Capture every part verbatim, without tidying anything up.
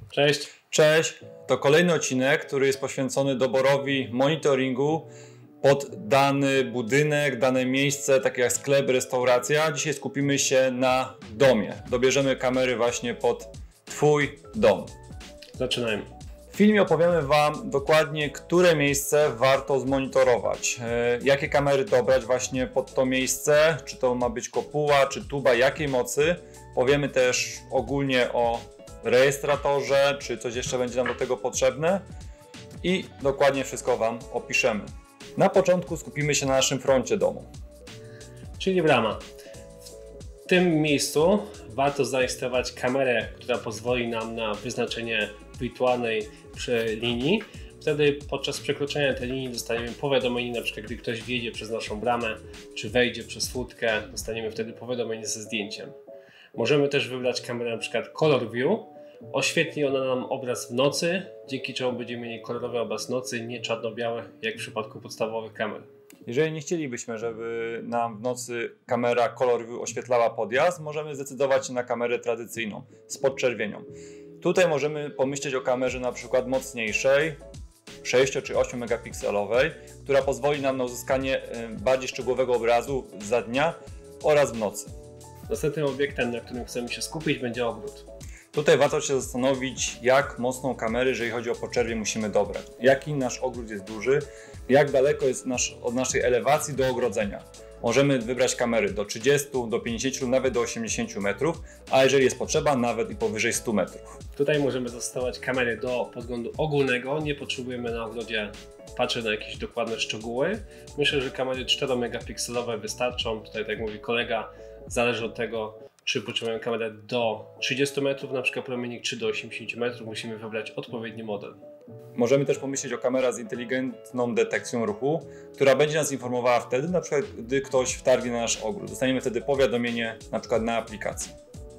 Cześć. Cześć, to kolejny odcinek, który jest poświęcony doborowi monitoringu pod dany budynek, dane miejsce, takie jak sklep, restauracja. Dzisiaj skupimy się na domie. Dobierzemy kamery właśnie pod Twój dom. Zaczynajmy. W filmie opowiemy Wam dokładnie, które miejsce warto zmonitorować. E, jakie kamery dobrać właśnie pod to miejsce, czy to ma być kopuła, czy tuba, jakiej mocy. Powiemy też ogólnie o rejestratorze, czy coś jeszcze będzie nam do tego potrzebne i dokładnie wszystko Wam opiszemy. Na początku skupimy się na naszym froncie domu. Czyli brama. W tym miejscu warto zarejestrować kamerę, która pozwoli nam na wyznaczenie wirtualnej linii. Wtedy podczas przekroczenia tej linii dostaniemy powiadomienie, na przykład gdy ktoś wjedzie przez naszą bramę, czy wejdzie przez furtkę, dostaniemy wtedy powiadomienie ze zdjęciem. Możemy też wybrać kamerę na przykład Color View. Oświetli ona nam obraz w nocy, dzięki czemu będziemy mieli kolorowy obraz nocy, nie czarno-biały, jak w przypadku podstawowych kamer. Jeżeli nie chcielibyśmy, żeby nam w nocy kamera Color View oświetlała podjazd, możemy zdecydować się na kamerę tradycyjną z podczerwienią. Tutaj możemy pomyśleć o kamerze na przykład mocniejszej, sześcio czy ośmiu megapikselowej, która pozwoli nam na uzyskanie bardziej szczegółowego obrazu za dnia oraz w nocy. Następnym obiektem, na którym chcemy się skupić, będzie ogród. Tutaj warto się zastanowić, jak mocną kamerę, jeżeli chodzi o podczerwień, musimy dobrać. Jaki nasz ogród jest duży, jak daleko jest nasz, od naszej elewacji do ogrodzenia. Możemy wybrać kamery do trzydziestu, do pięćdziesięciu, nawet do osiemdziesięciu metrów, a jeżeli jest potrzeba, nawet i powyżej stu metrów. Tutaj możemy zastosować kamery do podglądu ogólnego, nie potrzebujemy na ogrodzie patrzeć na jakieś dokładne szczegóły. Myślę, że kamery cztery megapikselowe wystarczą. Tutaj, tak jak mówi kolega, zależy od tego, czy potrzebujemy kamerę do trzydziestu metrów, na przykład promiennik, czy do osiemdziesięciu metrów. Musimy wybrać odpowiedni model. Możemy też pomyśleć o kamerach z inteligentną detekcją ruchu, która będzie nas informowała wtedy, na przykład gdy ktoś wtargnie na nasz ogród. Dostaniemy wtedy powiadomienie na przykład na aplikacji.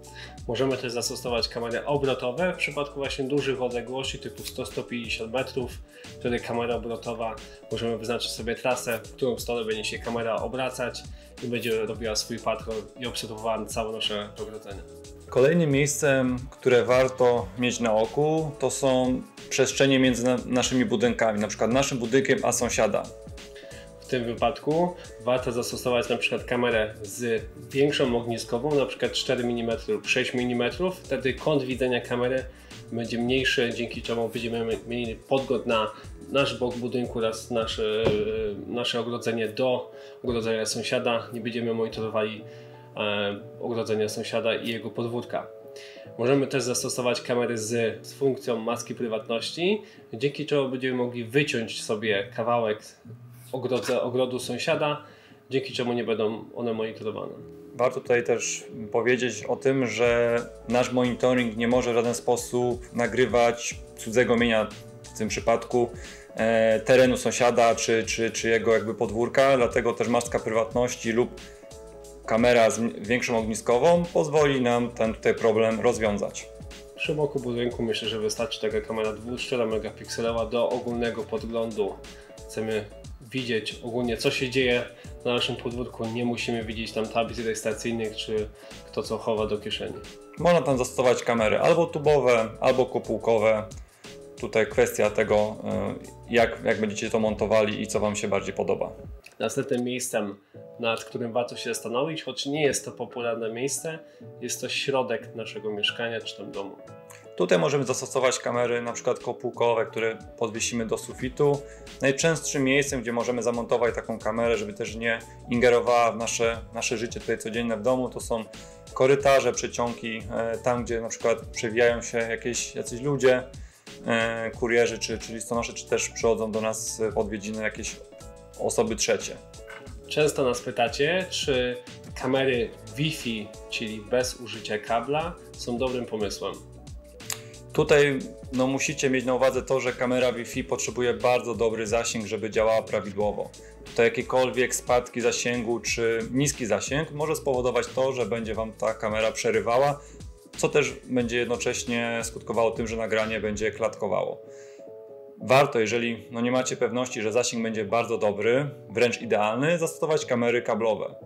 Możemy też zastosować kamery obrotowe w przypadku właśnie dużych odległości typu sto do stu pięćdziesięciu metrów. Wtedy kamera obrotowa, możemy wyznaczyć sobie trasę, w którą stronę będzie się kamera obracać i będzie robiła swój patrol i obserwowała całe nasze ogrodzenie. Kolejnym miejscem, które warto mieć na oku, to są przestrzenie między naszymi budynkami, na przykład naszym budynkiem a sąsiada. W tym wypadku warto zastosować na przykład kamerę z większą ogniskową, na przykład cztery milimetry lub sześć milimetrów. Wtedy kąt widzenia kamery będzie mniejszy, dzięki czemu będziemy mieli podgląd na nasz bok budynku oraz nasze, nasze ogrodzenie do ogrodzenia sąsiada. Nie będziemy monitorowali e, ogrodzenia sąsiada i jego podwórka. Możemy też zastosować kamery z, z funkcją maski prywatności, dzięki czemu będziemy mogli wyciąć sobie kawałek ogrodze, ogrodu sąsiada, dzięki czemu nie będą one monitorowane. Warto tutaj też powiedzieć o tym, że nasz monitoring nie może w żaden sposób nagrywać cudzego mienia, w tym przypadku e, terenu sąsiada czy, czy, czy jego jakby podwórka, dlatego też maska prywatności lub kamera z większą ogniskową pozwoli nam ten tutaj problem rozwiązać. Przy boku budynku myślę, że wystarczy taka kamera dwu do czterech megapikselowa do ogólnego podglądu. Chcemy widzieć ogólnie, co się dzieje na naszym podwórku, nie musimy widzieć tam tablic rejestracyjnych czy kto co chowa do kieszeni. Można tam zastosować kamery albo tubowe, albo kopułkowe. Tutaj kwestia tego, jak, jak będziecie to montowali i co Wam się bardziej podoba. Następnym miejscem, nad którym warto się zastanowić, choć nie jest to popularne miejsce, jest to środek naszego mieszkania czy tam domu. Tutaj możemy zastosować kamery na przykład kopułkowe, które podwiesimy do sufitu. Najczęstszym miejscem, gdzie możemy zamontować taką kamerę, żeby też nie ingerowała w nasze, nasze życie tutaj codzienne w domu, to są korytarze, przeciągi, tam gdzie na przykład przewijają się jakieś, jacyś ludzie, kurierzy czy, czy listonosze, czy też przychodzą do nas w odwiedziny jakieś osoby trzecie. Często nas pytacie, czy kamery Wi-Fi, czyli bez użycia kabla, są dobrym pomysłem. Tutaj no, musicie mieć na uwadze to, że kamera Wi-Fi potrzebuje bardzo dobry zasięg, żeby działała prawidłowo. Tutaj jakiekolwiek spadki zasięgu czy niski zasięg może spowodować to, że będzie Wam ta kamera przerywała, co też będzie jednocześnie skutkowało tym, że nagranie będzie klatkowało. Warto, jeżeli no, nie macie pewności, że zasięg będzie bardzo dobry, wręcz idealny, zastosować kamery kablowe.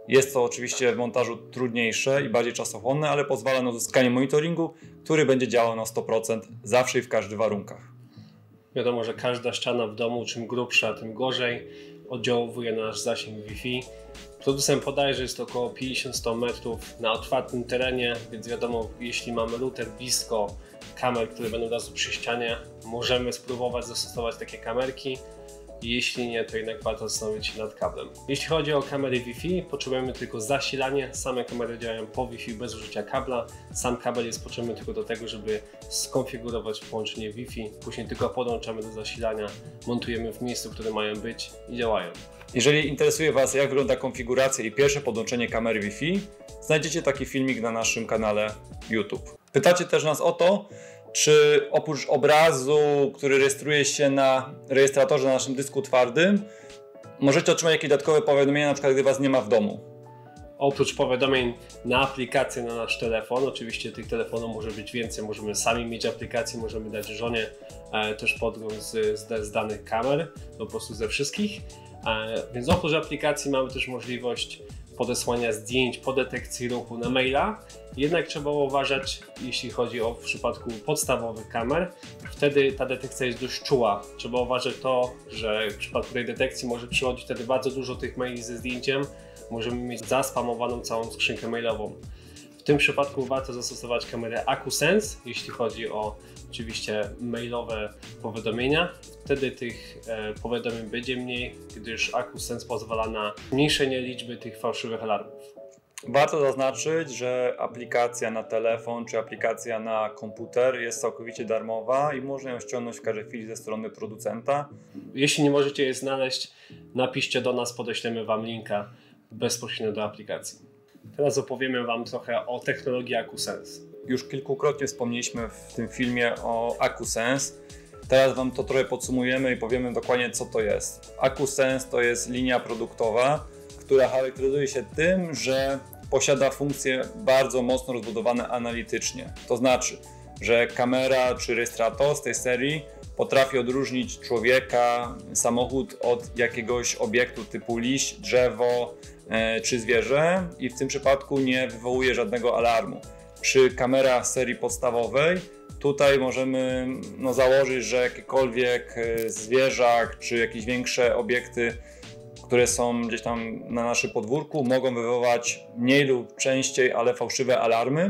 Jest to oczywiście w montażu trudniejsze i bardziej czasochłonne, ale pozwala na uzyskanie monitoringu, który będzie działał na sto procent zawsze i w każdych warunkach. Wiadomo, że każda ściana w domu, czym grubsza, tym gorzej, oddziałuje na nasz zasięg Wi-Fi. Producent podaje, że jest to około pięćdziesiąt do stu metrów na otwartym terenie, więc wiadomo, jeśli mamy router blisko kamer, które będą od razu przy ścianie, możemy spróbować zastosować takie kamerki. Jeśli nie, to jednak warto zastanowić się nad kablem. Jeśli chodzi o kamery Wi-Fi, potrzebujemy tylko zasilanie. Same kamery działają po Wi-Fi bez użycia kabla. Sam kabel jest potrzebny tylko do tego, żeby skonfigurować połączenie Wi-Fi. Później tylko podłączamy do zasilania, montujemy w miejscu, w którym mają być i działają. Jeżeli interesuje Was, jak wygląda konfiguracja i pierwsze podłączenie kamery Wi-Fi, znajdziecie taki filmik na naszym kanale YouTube. Pytacie też nas o to, czy oprócz obrazu, który rejestruje się na rejestratorze na naszym dysku twardym, możecie otrzymać jakieś dodatkowe powiadomienia, na przykład gdy Was nie ma w domu. Oprócz powiadomień na aplikację na nasz telefon, oczywiście tych telefonów może być więcej, możemy sami mieć aplikację, możemy dać żonie e, też podgląd z, z, z danych kamer, po prostu ze wszystkich. E, więc oprócz aplikacji mamy też możliwość podesłania zdjęć po detekcji ruchu na maila. Jednak trzeba uważać, jeśli chodzi o w przypadku podstawowych kamer, wtedy ta detekcja jest dość czuła. Trzeba uważać to, że w przypadku tej detekcji może przychodzić wtedy bardzo dużo tych maili ze zdjęciem. Możemy mieć zaspamowaną całą skrzynkę mailową. W tym przypadku warto zastosować kamerę AcuSense, jeśli chodzi o oczywiście mailowe powiadomienia. Wtedy tych e, powiadomień będzie mniej, gdyż AcuSense pozwala na zmniejszenie liczby tych fałszywych alarmów. Warto zaznaczyć, że aplikacja na telefon czy aplikacja na komputer jest całkowicie darmowa i można ją ściągnąć w każdej chwili ze strony producenta. Jeśli nie możecie jej znaleźć, napiszcie do nas, podeślemy Wam linka bezpośrednio do aplikacji. Teraz opowiemy Wam trochę o technologii AcuSense. Już kilkukrotnie wspomnieliśmy w tym filmie o AcuSense. Teraz Wam to trochę podsumujemy i powiemy dokładnie, co to jest. AcuSense to jest linia produktowa, która charakteryzuje się tym, że posiada funkcje bardzo mocno rozbudowane analitycznie. To znaczy, że kamera czy rejestrator z tej serii potrafi odróżnić człowieka, samochód od jakiegoś obiektu typu liść, drzewo e, czy zwierzę i w tym przypadku nie wywołuje żadnego alarmu. Przy kamerach serii podstawowej tutaj możemy no, założyć, że jakiekolwiek zwierzak czy jakieś większe obiekty, które są gdzieś tam na naszym podwórku, mogą wywoływać mniej lub częściej, ale fałszywe alarmy.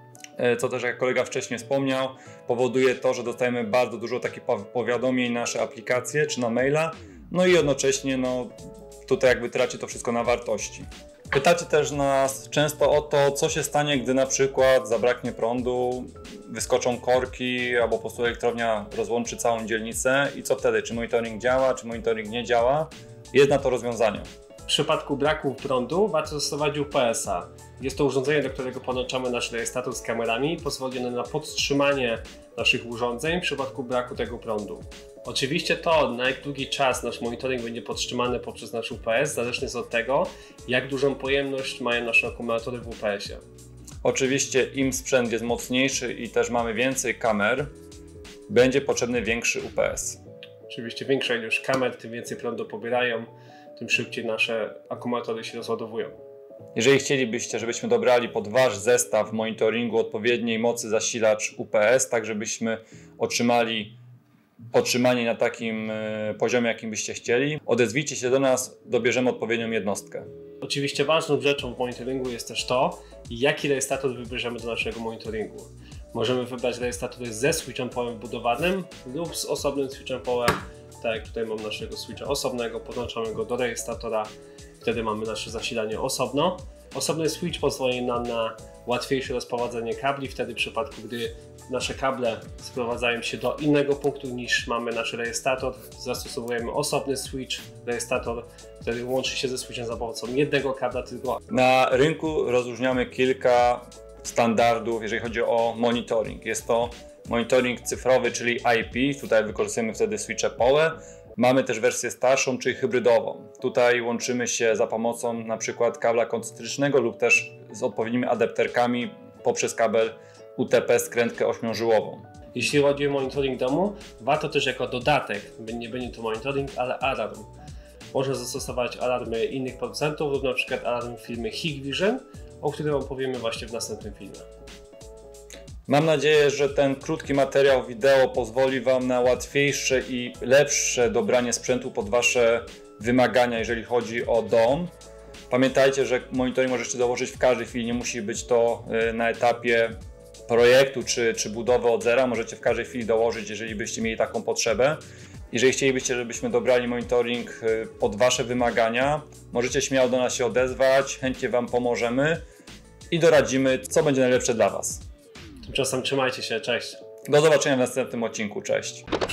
Co też, jak kolega wcześniej wspomniał, powoduje to, że dostajemy bardzo dużo takich powiadomień na nasze aplikacje czy na maila, no i jednocześnie no, tutaj jakby traci to wszystko na wartości. Pytacie też nas często o to, co się stanie, gdy na przykład zabraknie prądu, wyskoczą korki albo po prostu elektrownia rozłączy całą dzielnicę i co wtedy? Czy monitoring działa, czy monitoring nie działa? Jest na to rozwiązanie. W przypadku braku prądu warto zastosować U P S a. Jest to urządzenie, do którego podłączamy nasz rejestrator z kamerami, pozwoli ono na podtrzymanie naszych urządzeń w przypadku braku tego prądu. Oczywiście to, na jak długi czas nasz monitoring będzie podtrzymany poprzez nasz U P S, zależnie jest od tego, jak dużą pojemność mają nasze akumulatory w U P S ie. Oczywiście im sprzęt jest mocniejszy i też mamy więcej kamer, będzie potrzebny większy U P S. Oczywiście większa ilość kamer, tym więcej prądu pobierają, tym szybciej nasze akumulatory się rozładowują. Jeżeli chcielibyście, żebyśmy dobrali pod Wasz zestaw monitoringu odpowiedniej mocy zasilacz U P S, tak żebyśmy otrzymali podtrzymanie na takim poziomie, jakim byście chcieli, odezwijcie się do nas, dobierzemy odpowiednią jednostkę. Oczywiście ważną rzeczą w monitoringu jest też to, jaki rejestrator wybierzemy do naszego monitoringu. Możemy wybrać rejestratory ze switchem połem wbudowanym lub z osobnym switchem połem, tak jak tutaj mam naszego switcha osobnego, podłączamy go do rejestratora, wtedy mamy nasze zasilanie osobno. Osobny switch pozwoli nam na łatwiejsze rozprowadzenie kabli, wtedy w przypadku, gdy nasze kable sprowadzają się do innego punktu niż mamy nasz rejestrator, zastosowujemy osobny switch, rejestrator wtedy łączy się ze switchem za pomocą jednego kabla tylko. Na rynku rozróżniamy kilka standardów, jeżeli chodzi o monitoring. Jest to monitoring cyfrowy, czyli I P, tutaj wykorzystujemy wtedy switche pole. Mamy też wersję starszą, czyli hybrydową. Tutaj łączymy się za pomocą na przykład kabla koncentrycznego lub też z odpowiednimi adapterkami poprzez kabel U T P skrętkę ośmiożyłową. Jeśli chodzi o monitoring domu, warto też jako dodatek, nie będzie to monitoring, ale alarm. Można zastosować alarmy innych producentów lub na przykład alarm firmy Hikvision, o którym opowiemy właśnie w następnym filmie. Mam nadzieję, że ten krótki materiał wideo pozwoli Wam na łatwiejsze i lepsze dobranie sprzętu pod Wasze wymagania, jeżeli chodzi o dom. Pamiętajcie, że monitoring możecie dołożyć w każdej chwili, nie musi być to na etapie projektu czy, czy budowy od zera. Możecie w każdej chwili dołożyć, jeżeli byście mieli taką potrzebę. Jeżeli chcielibyście, żebyśmy dobrali monitoring pod Wasze wymagania, możecie śmiało do nas się odezwać, chętnie Wam pomożemy i doradzimy, co będzie najlepsze dla Was. Tymczasem trzymajcie się, cześć! Do zobaczenia w następnym odcinku, cześć!